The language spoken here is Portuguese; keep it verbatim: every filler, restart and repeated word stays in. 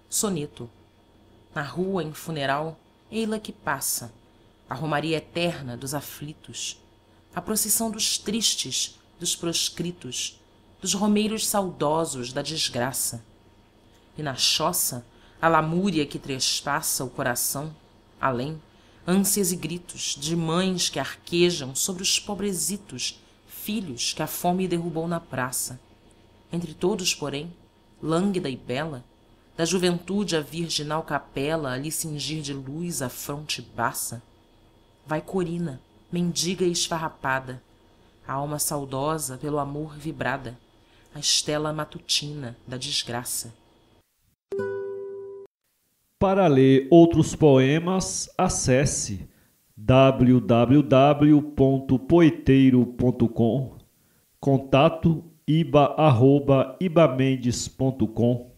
soneto. Na rua em funeral, ei-la que passa, a romaria eterna dos aflitos, a procissão dos tristes, dos proscritos, dos romeiros saudosos da desgraça. E na choça, a lamúria que trespassa o coração, além, ânsias e gritos de mães que arquejam sobre os pobrezitos, filhos que a fome derrubou na praça. Entre todos, porém, lânguida e bela, da juventude a virginal capela a lhe cingir de luz a fronte baça, vai Corina, mendiga e esfarrapada, a alma saudosa pelo amor vibrada, a estela matutina da desgraça. Para ler outros poemas, acesse w w w ponto poeteiro ponto com, contato iba arroba ibamendes ponto com.